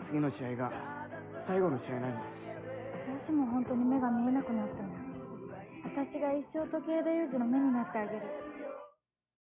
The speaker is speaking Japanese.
次の試合が最後の試合なんです。 もしも本当に目が見えなくなったら、私が一生時計でユージの目になってあげる。